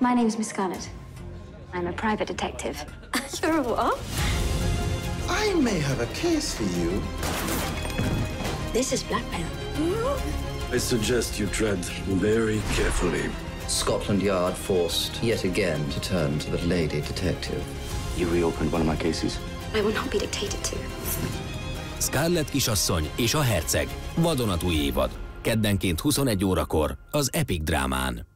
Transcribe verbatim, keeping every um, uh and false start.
My name's Miss Scarlet. I'm a private detective. You're a what? I may have a case for you. This is blackmail. I suggest you tread very carefully. Scotland Yard forced yet again to turn to the lady detective. You reopened one of my cases. I will not be dictated to. SCARLET kisasszony és a herceg. Vadonatúj évad. Keddenként huszonegy órakor az Epic Drámán.